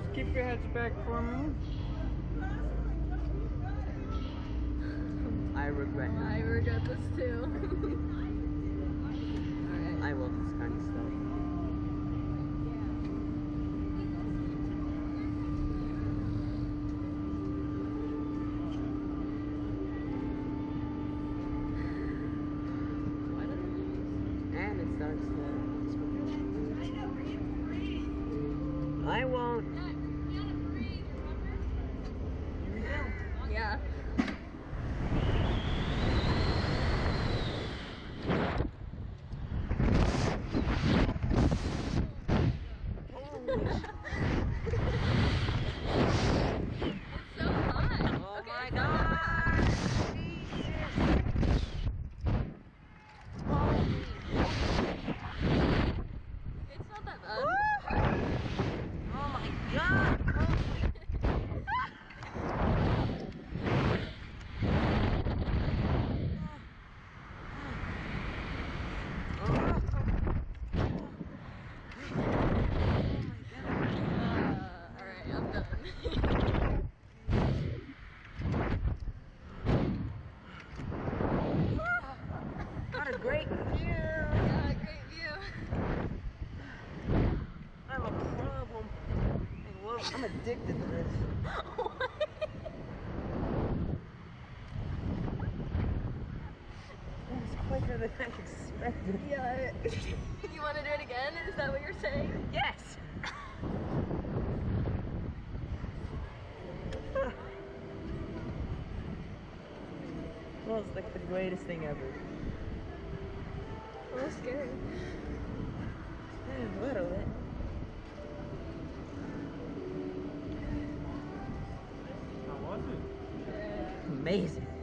Keep your heads back for me. I regret it. I regret this too. Alright. I love this kind of stuff. And it starts to... I won't. Yeah. It's so hot. Oh Okay, my it's not that bad. It's not that bad. Oh my god! Alright, I'm done. What a great view! Yeah, great view. I have a problem. I'm addicted to this. That was quicker than I expected. Yeah. You want to do it again? Is that what you're saying? Yes! Well, it's like the greatest thing ever. Oh, scary. A little bit. How was it? Amazing.